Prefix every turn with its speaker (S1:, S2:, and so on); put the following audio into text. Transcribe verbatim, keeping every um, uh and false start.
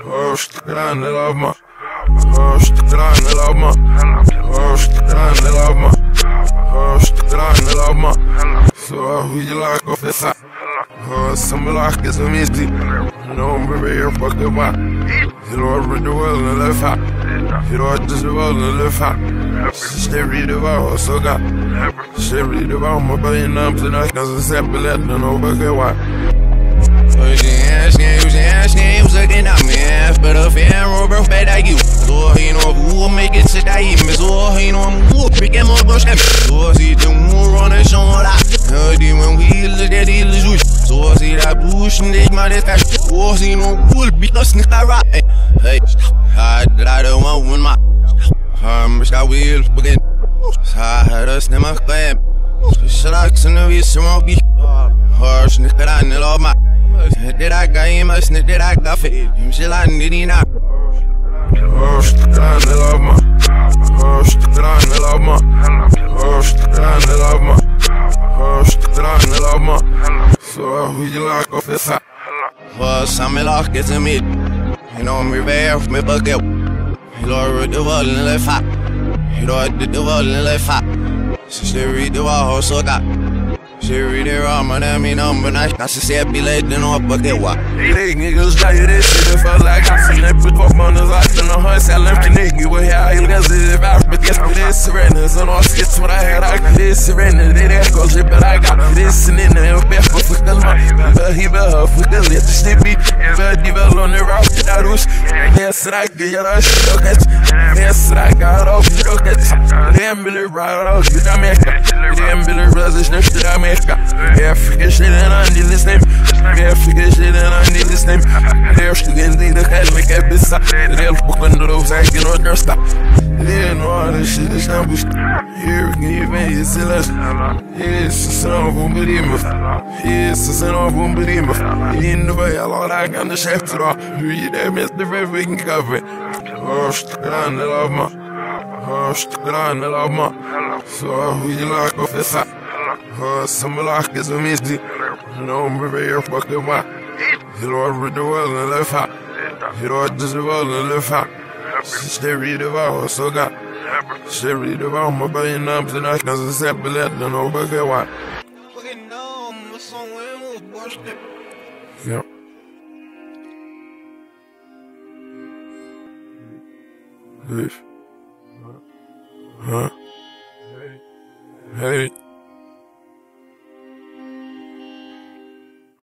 S1: Host grande lama, host grande lama, host grande lama, host grande lama. So I would you like off the side? Oh, some like is amazing. No, I'm very fucking bad. You know, I read the world and live hot. You know, I just the world and live hot. Stay read about so got. Stay read about my brain numbs and I can sample let them know why.
S2: Looking at me, but a fan rubber fed at you. So he know who make it sit at him. So he know who pick him up. So see the more on the shoulder. Heard him when we look at the juice. So see that bush and they might have cash. So see no wool because Nick I rap. Hey, I don't want one my. I'm just a wheel again. I had a snimmer claim. Sharks and the wheels around me. Harsh Nick I love my. Did I got him a snip? Did I got fit? Him shall I need it now.
S1: Host grande lama, host grande lama, host grande lama, host grande lama. So I would you like off the side?
S2: For some lock is a mid. You know me very off me bucket. You know read the wall and left hot. You know did the wall and left hot. So she read the wall so got. She read it wrong, but I mean, I'm not. I should say, I be late, then I'll forget what.
S1: They niggas tell you this shit, if I like, I see them put up on the lights and the hunt, I left the nigga with how he does it. If I forget for this surrenders, and all skits what I had, I got this surrender, they didn't go shit, but I got this and in there, best for fucking money. But he will for the let the shit be, but he will on the route to that roost. Yes, I get your shit, okay. Yes, I got off, you don't get damn Billy right off, you don't make it. Damn Billy Brothers, next to that man. Yeah, forget shit and I need this name. Yeah, forget shit and I need this name. They're still getting the head like a bitch. They'll book under those eggs, you know, they're stop. They know all this shit is not bullshit. Here we can even use it less. Yes, it's an off one body move. Yes, it's an off one body move. In the way, a lot I got the chef to all. Read that, Mister Red, can cover it. Host grande lama. Host grande lama. So, who you like off the side? Oh, some like is amazing. No, I'm very fucking bad. You know, I read the world and live hot. You know, I just the world and live hot. Stay read about so got. Stay read about my brain numbs and I can sample let them know why. Yep. Hey. Huh? Hey.